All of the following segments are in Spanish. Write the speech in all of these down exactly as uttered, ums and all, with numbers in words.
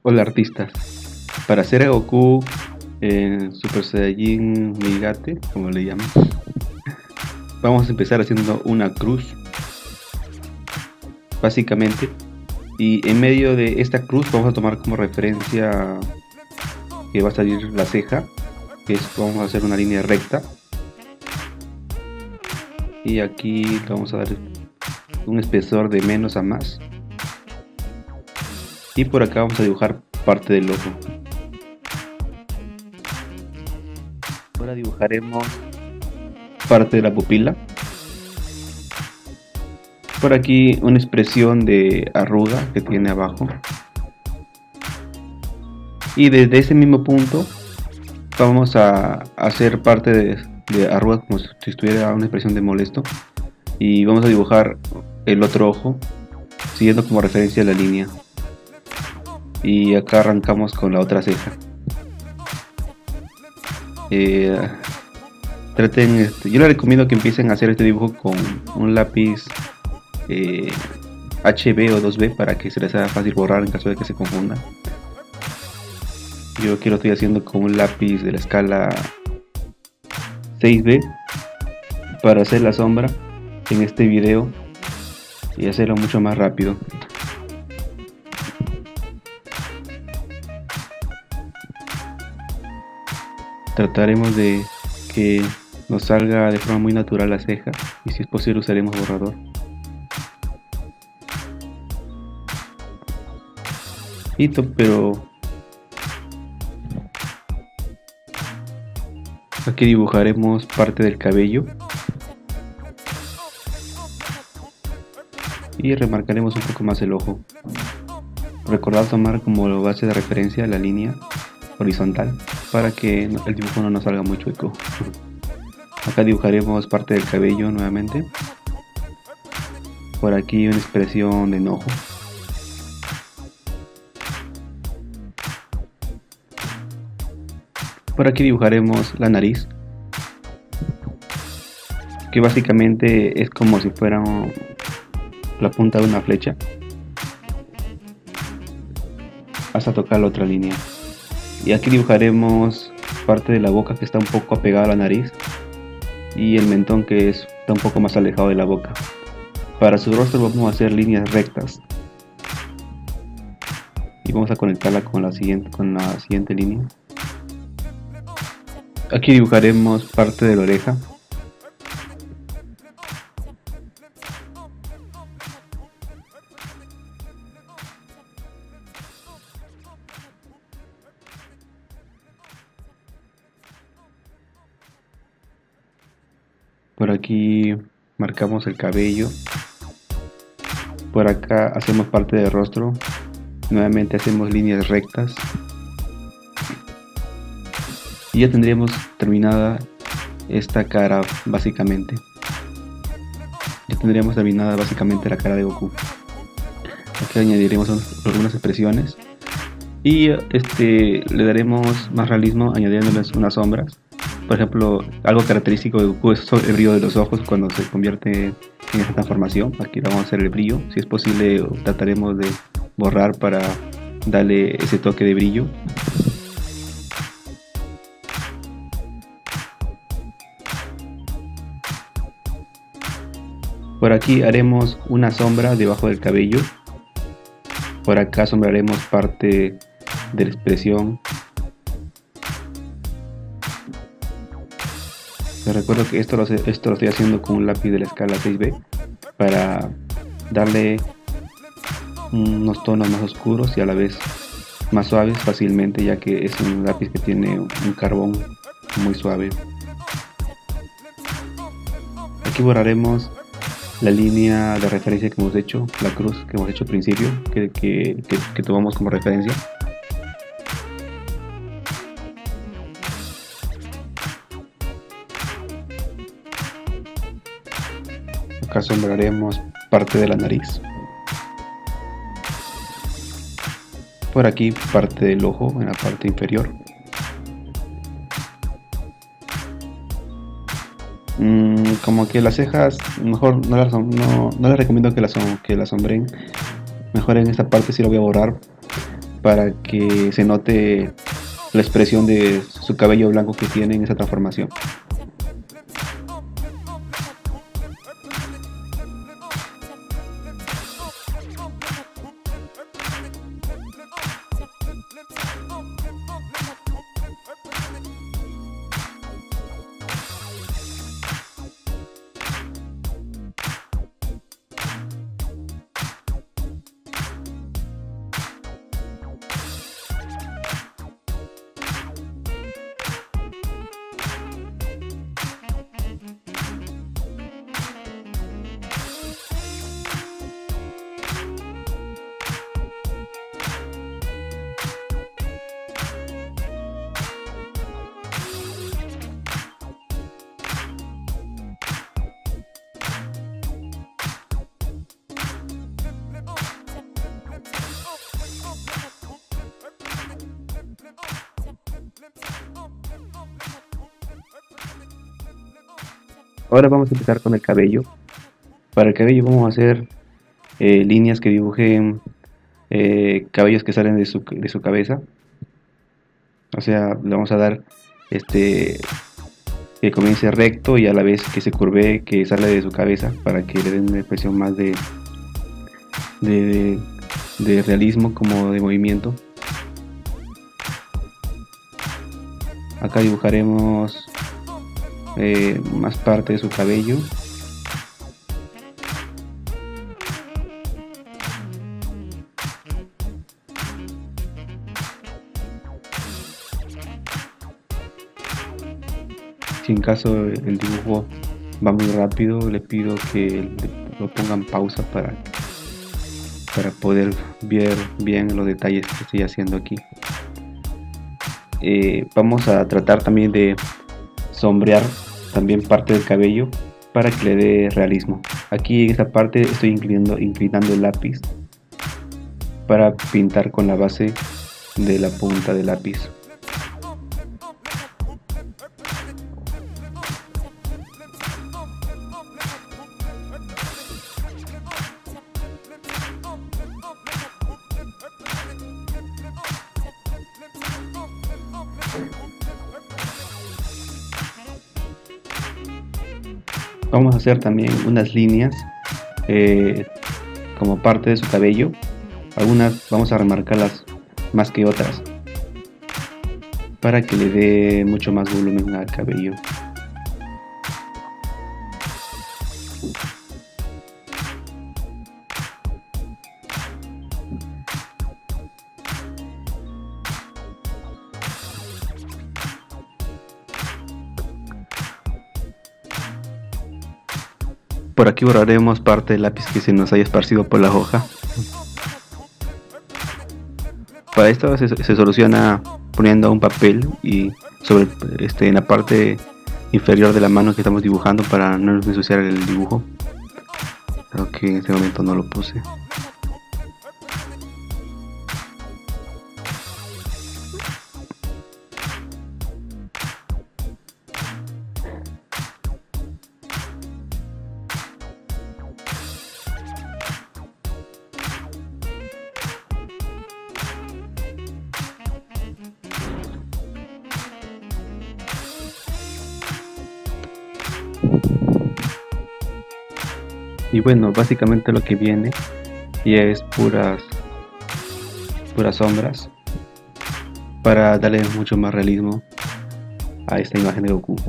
Hola artistas, para hacer a Goku en Super Saiyajin Migate, como le llaman, vamos a empezar haciendo una cruz, básicamente, y en medio de esta cruz vamos a tomar como referencia que va a salir la ceja, que es, vamos a hacer una línea recta, y aquí le vamos a dar un espesor de menos a más, y por acá vamos a dibujar parte del ojo. Ahora dibujaremos parte de la pupila. Por aquí una expresión de arruga que tiene abajo. Y desde ese mismo punto vamos a hacer parte de, de arruga como si estuviera una expresión de molesto. Y vamos a dibujar el otro ojo siguiendo como referencia la línea. Y acá arrancamos con la otra ceja. Eh, traten este, yo les recomiendo que empiecen a hacer este dibujo con un lápiz eh, H B o dos B para que se les haga fácil borrar en caso de que se confundan. Yo aquí lo estoy haciendo con un lápiz de la escala seis B para hacer la sombra en este video y hacerlo mucho más rápido. Trataremos de que nos salga de forma muy natural la ceja y si es posible usaremos borrador. Listo, pero aquí dibujaremos parte del cabello y remarcaremos un poco más el ojo. Recordad tomar como base de referencia la línea horizontal para que el dibujo no nos salga muy chueco. Acá dibujaremos parte del cabello nuevamente. Por aquí una expresión de enojo. Por aquí dibujaremos la nariz, que básicamente es como si fuera la punta de una flecha hasta tocar la otra línea. Y aquí dibujaremos parte de la boca que está un poco apegada a la nariz y el mentón que es, está un poco más alejado de la boca. Para su rostro vamos a hacer líneas rectas y vamos a conectarla con la siguiente, con la siguiente línea. Aquí dibujaremos parte de la oreja. Por aquí marcamos el cabello. Por acá hacemos parte del rostro. Nuevamente hacemos líneas rectas. Y ya tendríamos terminada esta cara básicamente. Ya tendríamos terminada básicamente la cara de Goku. Aquí añadiremos algunas expresiones. Y este, le daremos más realismo añadiéndoles unas sombras. Por ejemplo, algo característico de Goku es el brillo de los ojos cuando se convierte en esta transformación. Aquí vamos a hacer el brillo. Si es posible, trataremos de borrar para darle ese toque de brillo. Por aquí haremos una sombra debajo del cabello. Por acá sombraremos parte de la expresión. Les recuerdo que esto lo, esto lo estoy haciendo con un lápiz de la escala seis B para darle unos tonos más oscuros y a la vez más suaves fácilmente, ya que es un lápiz que tiene un carbón muy suave. Aquí borraremos la línea de referencia que hemos hecho, la cruz que hemos hecho al principio, que, que, que, que tomamos como referencia. Acá sombraremos parte de la nariz. Por aquí parte del ojo en la parte inferior. Mm, como que las cejas, mejor no las, no, no les recomiendo que las, que las sombren. Mejor en esta parte sí lo voy a borrar para que se note la expresión de su cabello blanco que tiene en esa transformación. Ahora vamos a empezar con el cabello. Para el cabello vamos a hacer eh, líneas que dibujen eh, cabellos que salen de su, de su cabeza. O sea, le vamos a dar este que comience recto y a la vez que se curve, que sale de su cabeza, para que le den una expresión más de, de, de realismo como de movimiento. Acá dibujaremos eh, más parte de su cabello. Si en caso el dibujo va muy rápido, le pido que lo pongan pausa para, para poder ver bien los detalles que estoy haciendo aquí. Eh, vamos a tratar también de sombrear también parte del cabello para que le dé realismo. Aquí en esta parte estoy inclinando, inclinando el lápiz para pintar con la base de la punta del lápiz. Vamos a hacer también unas líneas eh, como parte de su cabello. Algunas vamos a remarcarlas más que otras para que le dé mucho más volumen al cabello. Por aquí borraremos parte del lápiz que se nos haya esparcido por la hoja. Para esto se, se soluciona poniendo un papel y sobre este en la parte inferior de la mano que estamos dibujando para no ensuciar el dibujo. Creo que en este momento no lo puse. Y bueno, básicamente lo que viene ya es puras puras sombras para darle mucho más realismo a esta imagen de Goku.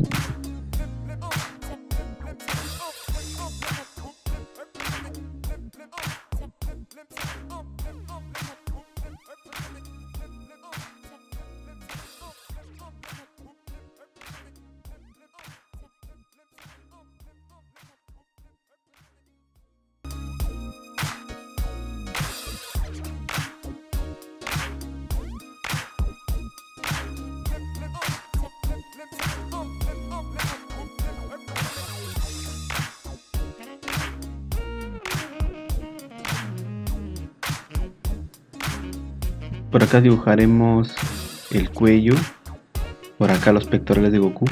Por acá dibujaremos el cuello, por acá los pectorales de Goku.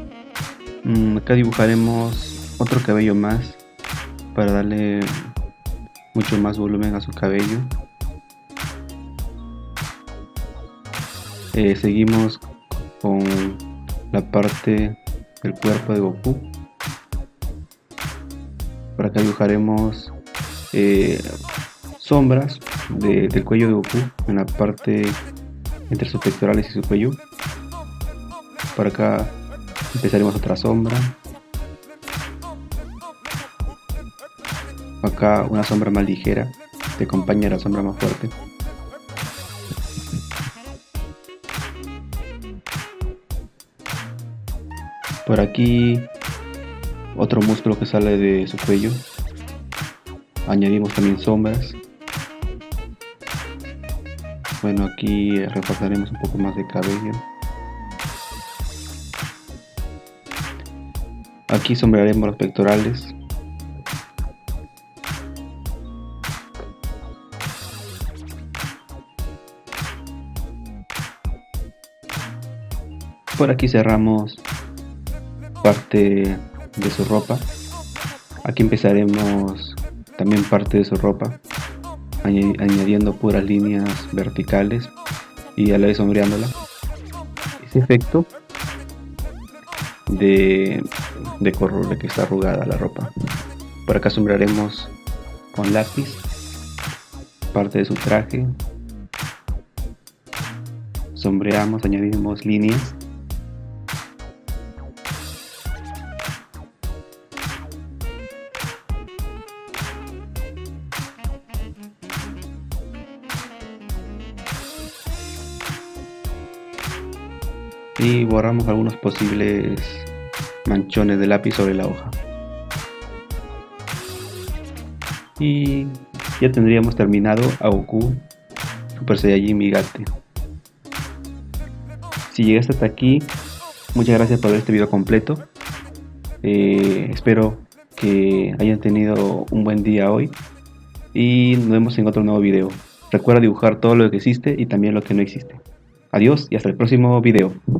Mm, acá dibujaremos otro cabello más para darle mucho más volumen a su cabello. Eh, seguimos con la parte del cuerpo de Goku. Por acá dibujaremos eh, sombras de, del cuello de Goku en la parte entre sus pectorales y su cuello. Por acá empezaremos otra sombra. Acá una sombra más ligera que acompaña a la sombra más fuerte. Por aquí otro músculo que sale de su cuello. Añadimos también sombras. Bueno, aquí reforzaremos un poco más de cabello. Aquí sombrearemos los pectorales. Por aquí cerramos parte de su ropa. Aquí empezaremos también parte de su ropa, añadiendo puras líneas verticales y a la vez sombreándola. Ese efecto de, de color de que está arrugada la ropa. Por acá sombrearemos con lápiz parte de su traje. Sombreamos, añadimos líneas. Y borramos algunos posibles manchones de lápiz sobre la hoja. Y ya tendríamos terminado a Goku Super Saiyajin Migate. Si llegaste hasta aquí, muchas gracias por ver este video completo. Eh, espero que hayan tenido un buen día hoy y nos vemos en otro nuevo video. Recuerda dibujar todo lo que existe y también lo que no existe. Adiós y hasta el próximo video.